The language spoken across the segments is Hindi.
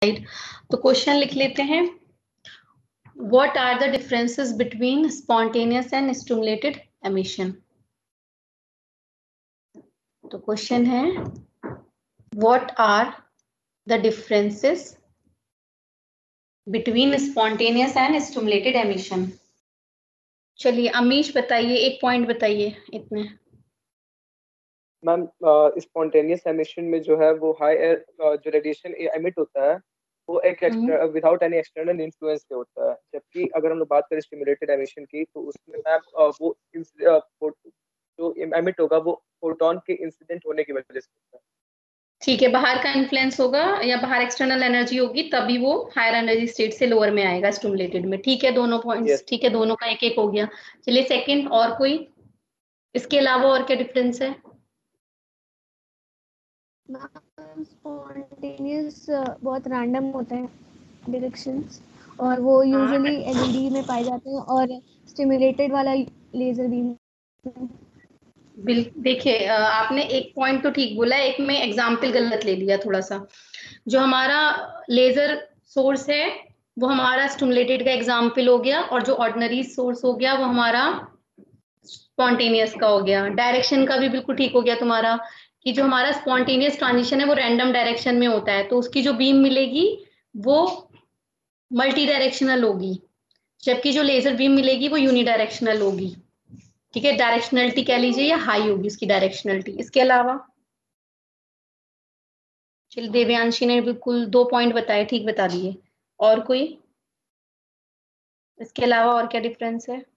तो क्वेश्चन लिख लेते हैं, what are the differences between spontaneous and stimulated emission. तो क्वेश्चन है, what are the differences between spontaneous and stimulated emission. चलिए अमीश बताइए, एक पॉइंट बताइए इतने। मैम स्पॉन्टेनियस एमिशन में जो है वो हाई एयर जो रेडिएशन एमिट होता है वो एक विदाउट एनी एक्सटर्नल इन्फ्लुएंस पे होता है, जबकि अगर हम लोग बात करें स्टिमुलेटेड एमिशन की तो उसमें मैम वो जो एमिट होगा वो फोटोन के इंसिडेंट होने की वजह से होता है। ठीक है, बाहर का इन्फ्लुएंस होगा या बाहर एक्सटर्नल एनर्जी होगी तभी वो हायर एनर्जी स्टेट से लोअर में आएगा स्टिमुलेटेड में। ठीक है, दोनों पॉइंट्स ठीक है, दोनों का एक एक हो गया। चलिए सेकंड, और कोई इसके अलावा और क्या डिफरेंस है? स्पॉन्टेनियस बहुत रैंडम होता है डायरेक्शंस, और वो यूजुअली एलईडी में पाए जाते हैं, और स्टिमुलेटेड वाला लेजर बीम। देखिए आपने एक पॉइंट तो ठीक बोला, एक में एग्जाम्पल गलत ले लिया थोड़ा सा। जो हमारा लेजर सोर्स है वो हमारा स्टिमुलेटेड का एग्जाम्पल हो गया, और जो ऑर्डिनरी सोर्स हो गया वो हमारा स्पॉन्टेनियस का हो गया। डायरेक्शन का भी बिल्कुल ठीक हो गया तुम्हारा, कि जो हमारा स्पॉन्टेनियस ट्रांजिशन है वो रैंडम डायरेक्शन में होता है, तो उसकी जो बीम मिलेगी वो मल्टी डायरेक्शनल होगी, जबकि जो लेजर बीम मिलेगी वो यूनिडायरेक्शनल होगी। ठीक है, डायरेक्शनलिटी कह लीजिए या हाई होगी उसकी डायरेक्शनलिटी। इसके अलावा चलिए देवयांशी ने बिल्कुल 2 पॉइंट बताए, ठीक बता दिए। और कोई इसके अलावा और क्या डिफरेंस है?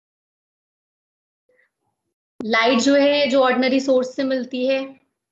लाइट जो है जो ऑर्डिनरी सोर्स से मिलती है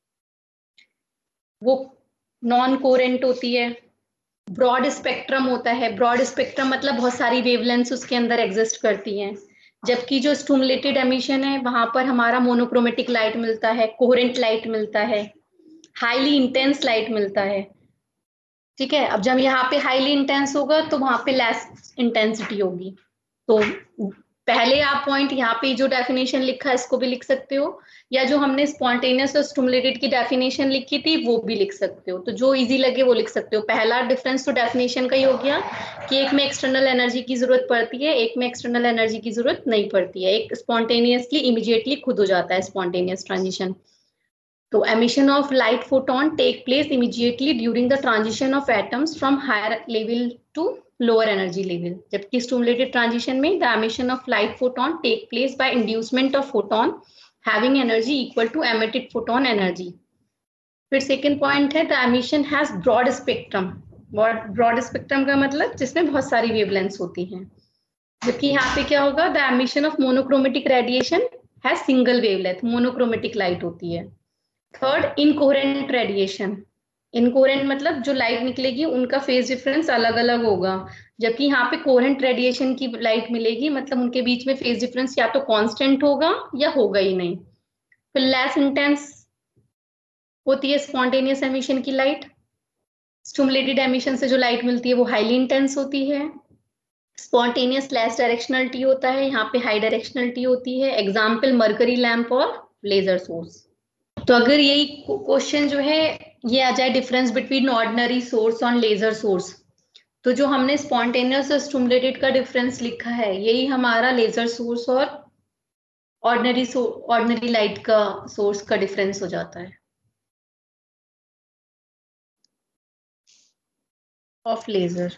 वो नॉन कोरेंट होती है। ब्रॉड स्पेक्ट्रम होता है, ब्रॉड स्पेक्ट्रम मतलब बहुत सारी वेवलेंथ्स उसके अंदर एग्जिस्ट करती हैं, जबकि जो स्टिमुलेटेड एमिशन है वहां पर हमारा मोनोक्रोमेटिक लाइट मिलता है, कोहेरेंट लाइट मिलता है, हाईली इंटेंस लाइट मिलता है। ठीक है, अब जब यहाँ पे हाईली इंटेंस होगा तो वहां पे लेस इंटेंसिटी होगी। तो पहले आप पॉइंट यहाँ पे जो डेफिनेशन लिखा है इसको भी लिख सकते हो, या जो हमने स्पॉन्टेनियस और स्टिमुलेटेड की डेफिनेशन लिखी थी वो भी लिख सकते हो, तो जो इजी लगे वो लिख सकते हो। पहला डिफरेंस तो डेफिनेशन का ही हो गया कि एक में एक्सटर्नल एनर्जी की जरूरत पड़ती है, एक में एक्सटर्नल एनर्जी की जरूरत नहीं पड़ती है, एक स्पॉन्टेनियसली इमीडिएटली खुद हो जाता है स्पॉन्टेनियस ट्रांजिशन। तो emission of light photon take place immediately during the transition of atoms from higher level to lower energy level, जबकि stimulated transition में the emission of light photon take place by inducement of photon having energy equal to emitted photon energy. फिर second point है the emission has broad spectrum. broad spectrum का मतलब जिसमें बहुत सारी wavelengths होती हैं, जबकि यहाँ पे क्या होगा, the emission of monochromatic radiation has single wavelength, monochromatic light होती है। Third, incoherent radiation. इनकोहेरेंट मतलब जो लाइट निकलेगी उनका फेज डिफरेंस अलग अलग होगा, जबकि यहाँ पे कोहेरेंट रेडिएशन की लाइट मिलेगी, मतलब उनके बीच में फेज डिफरेंस या तो कांस्टेंट होगा या होगा ही नहीं। फिर लेस इंटेंस होती है स्पॉन्टेनियस एमिशन की लाइट। स्टिमुलेटेड एमिशन से जो लाइट मिलती है वो हाईली इंटेंस होती है। स्पॉन्टेनियस लेस डायरेक्शनलिटी होता है, यहाँ पे हाई डायरेक्शनलिटी होती है। एग्जाम्पल मरकरी लैंप और लेजर सोर्स। तो अगर यही क्वेश्चन जो है ये आ जाए डिफरेंस बिटवीन ऑर्डिनरी सोर्स और लेजर सोर्स, तो जो हमने स्पॉन्टेनियस और स्टिमुलेटेड का डिफरेंस लिखा है यही हमारा लेजर सोर्स और ऑर्डिनरी लाइट का सोर्स का डिफरेंस हो जाता है ऑफ लेजर।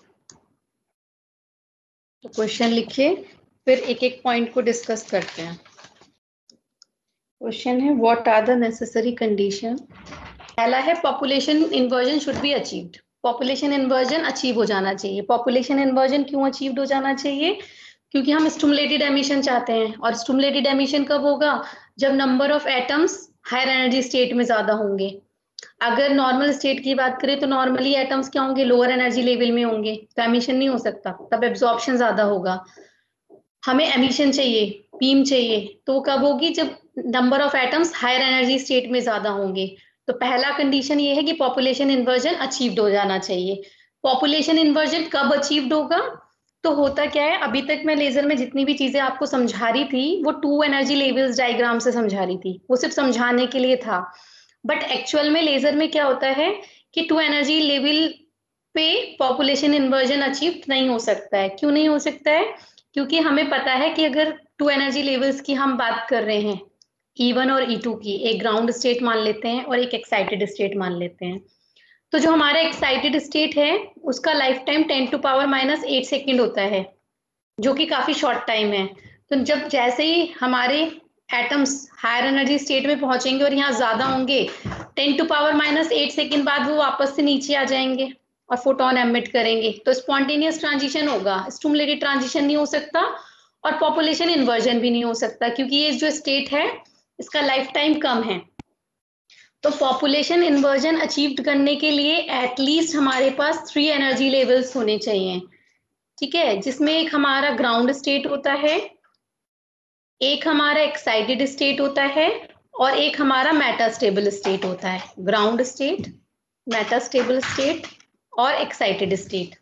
तो क्वेश्चन लिखिए, फिर एक एक पॉइंट को डिस्कस करते हैं। क्वेश्चन है, what are the necessary condition. पहला है population inversion should be achieved. Population inversion achieve हो जाना चाहिए। पॉपुलेशन इन्वर्जन क्यों अचीव्ड हो जाना चाहिए? क्योंकि हम स्टिमुलेटेड एमिशन चाहते हैं, और स्टिमुलेटेड एमिशन कब होगा? जब number of atoms higher energy state में ज्यादा होंगे। अगर नॉर्मल स्टेट की बात करें तो नॉर्मली एटम्स क्या होंगे, लोअर एनर्जी लेवल में होंगे, तो एमिशन नहीं हो सकता, तब एब्जॉर्प्शन ज्यादा होगा। हमें एमिशन चाहिए, बीम चाहिए, तो कब होगी? जब number of atoms higher energy state में ज्यादा होंगे। तो पहला कंडीशन ये है कि पॉपुलेशन इन्वर्जन अचीव्ड हो जाना चाहिए। पॉपुलेशन इन्वर्जन कब अचीव्ड होगा? तो होता क्या है, अभी तक मैं लेजर में जितनी भी चीजें आपको समझा रही थी वो 2 एनर्जी लेवल्स डायग्राम से समझा रही थी, वो सिर्फ समझाने के लिए था। बट एक्चुअल में लेजर में क्या होता है कि 2 एनर्जी लेवल पे पॉपुलेशन इन्वर्जन अचीव नहीं हो सकता है। क्यों नहीं हो सकता है? क्योंकि हमें पता है कि अगर 2 एनर्जी लेवल्स की हम बात कर रहे हैं, E1 और E2 की, एक ग्राउंड स्टेट मान लेते हैं और एक एक्साइटेड स्टेट मान लेते हैं, तो जो हमारा एक्साइटेड स्टेट है उसका लाइफ टाइम 10⁻⁸ सेकेंड होता है, जो कि काफी शॉर्ट टाइम है। तो जब जैसे ही हमारे एटम्स हायर एनर्जी स्टेट में पहुंचेंगे और यहाँ ज्यादा होंगे, 10⁻⁸ सेकेंड बाद वो वापस से नीचे आ जाएंगे और फोटोन एमिट करेंगे, तो स्पॉन्टेनियस ट्रांजिशन होगा, स्टिमुलेटेड ट्रांजिशन नहीं हो सकता और पॉपुलेशन इन्वर्जन भी नहीं हो सकता, क्योंकि ये जो स्टेट है इसका लाइफ टाइम कम है। तो पॉपुलेशन इन्वर्जन अचीव करने के लिए एटलीस्ट हमारे पास 3 एनर्जी लेवल्स होने चाहिए, ठीक है, जिसमें एक हमारा ग्राउंड स्टेट होता है, एक हमारा एक्साइटेड स्टेट होता है और एक हमारा मेटास्टेबल स्टेट होता है। ग्राउंड स्टेट, मेटास्टेबल स्टेट और एक्साइटेड स्टेट।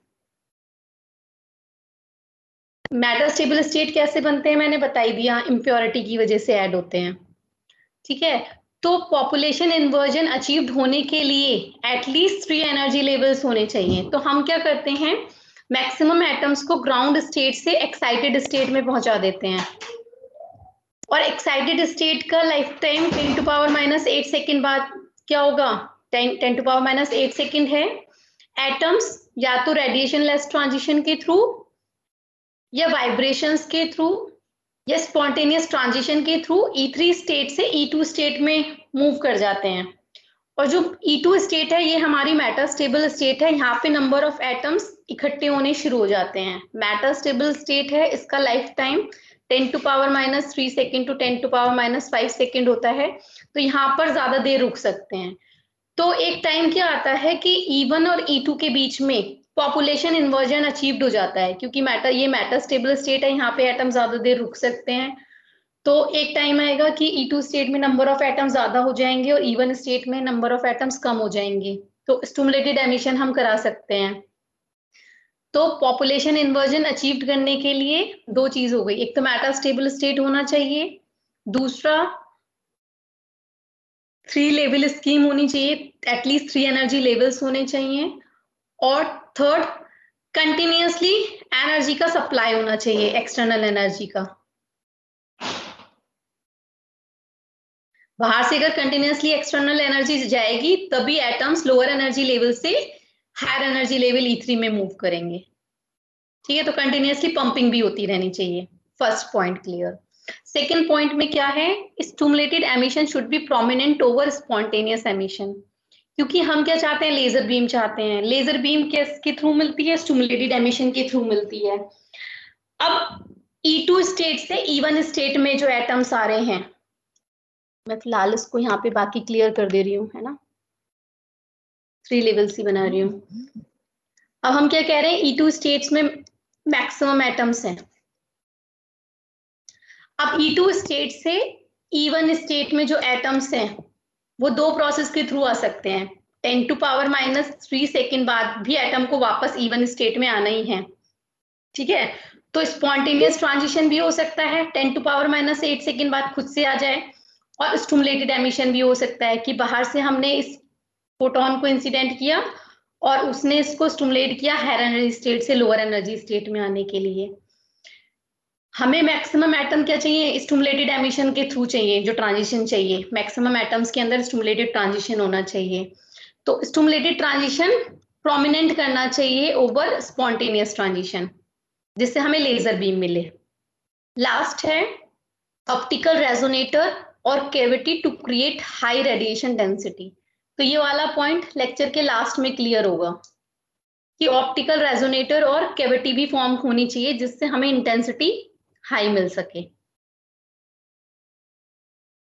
मेटास्टेबल स्टेट कैसे बनते हैं मैंने बता ही दिया, इम्प्योरिटी की वजह से ऐड होते हैं, ठीक है। तो पॉपुलेशन इन्वर्जन अचीव्ड होने के लिए एटलीस्ट 3 एनर्जी लेवल्स होने चाहिए। तो हम क्या करते हैं, मैक्सिमम एटम्स को ग्राउंड स्टेट से एक्साइटेड स्टेट में पहुंचा देते हैं, और एक्साइटेड स्टेट का लाइफ टाइम 10⁻⁸ सेकेंड बाद क्या होगा, 10⁻⁸ सेकेंड है। एटम्स या तो रेडिएशन लेस ट्रांजिशन के थ्रू या वाइब्रेशंस के थ्रू या स्पॉन्टेनियस ट्रांजिशन के थ्रू E3 स्टेट से E2 स्टेट में मूव कर जाते हैं। और जो E2 स्टेट है ये हमारी मेटास्टेबल स्टेट है, यहाँ पे नंबर ऑफ एटम्स इकट्ठे होने शुरू हो जाते हैं। मेटास्टेबल स्टेट है, इसका life time 10⁻⁻3 second to 10⁻⁵ second होता है, तो यहाँ पर ज्यादा देर रुक सकते हैं। तो एक टाइम क्या आता है कि E1 और E2 के बीच में पॉपुलेशन इन्वर्जन अचीव्ड हो जाता है, क्योंकि ये मेटास्टेबल स्टेट है, यहाँ पे एटम ज्यादा देर रुक सकते हैं। तो एक टाइम आएगा कि E2 स्टेट में नंबर ऑफ एटम्स ज्यादा हो जाएंगे और E1 स्टेट में नंबर ऑफ एटम्स कम हो जाएंगे, तो स्टिमुलेटेड एमिशन हम करा सकते हैं। तो पॉपुलेशन इन्वर्जन अचीव करने के लिए 2 चीज हो गई, एक तो मेटास्टेबल स्टेट होना चाहिए, दूसरा 3 लेवल स्कीम होनी चाहिए, एटलीस्ट 3 एनर्जी लेवल्स होने चाहिए, और थर्ड कंटिन्यूअसली एनर्जी का सप्लाई होना चाहिए, एक्सटर्नल एनर्जी का। बाहर से अगर कंटिन्यूअसली एक्सटर्नल एनर्जी जाएगी तभी एटम्स लोअर एनर्जी लेवल से हायर एनर्जी लेवल E3 में मूव करेंगे, ठीक है। तो कंटिन्यूअसली पंपिंग भी होती रहनी चाहिए। First point clear. Second point में क्या है, stimulated emission should be prominent over spontaneous emission, क्योंकि हम क्या चाहते हैं, लेजर बीम चाहते हैं। लेजर बीम किसके थ्रू मिलती है, स्टिमुलेटेड एमिशन के थ्रू मिलती है। अब E2 स्टेट से E1 स्टेट में जो एटम्स आ रहे हैं, मैं फिलहाल इसको यहाँ पे बाकी क्लियर कर दे रही हूँ, है ना, 3 लेवल्स ही बना रही हूँ। अब हम क्या कह रहे हैं, E2 स्टेट्स में मैक्सिमम एटम्स हैं। अब E2 स्टेट से E1 स्टेट में जो एटम्स हैं वो 2 प्रोसेस के थ्रू आ सकते हैं। 10⁻⁻3 सेकेंड बाद भी एटम को वापस E1 स्टेट में आना ही है, ठीक है। तो स्पॉन्टेनियस ट्रांजिशन भी हो सकता है, 10⁻⁸ सेकेंड बाद खुद से आ जाए, और स्टिमुलेटेड एमिशन भी हो सकता है कि बाहर से हमने इस फोटोन को इंसिडेंट किया और उसने इसको स्टिमुलेट किया हायर एनर्जी स्टेट से लोअर एनर्जी स्टेट में आने के लिए। हमें मैक्सिमम एटम क्या चाहिए, स्टिमुलेटेड एमिशन के थ्रू चाहिए, जो ट्रांजिशन चाहिए, मैक्सिमम एटम्स के अंदर स्टिमुलेटेड ट्रांजिशन होना चाहिए। तो स्टिमुलेटेड ट्रांजिशन प्रोमिनेंट करना चाहिए ओवर स्पॉन्टेनियस ट्रांजिशन, जिससे हमें लेजर बीम मिले। लास्ट है ऑप्टिकल रेजोनेटर और cavity to create high radiation density. तो ये वाला पॉइंट लेक्चर के लास्ट में क्लियर होगा कि ऑप्टिकल रेजोनेटर और कैविटी भी फॉर्म होनी चाहिए, जिससे हमें इंटेंसिटी हाई मिल सके।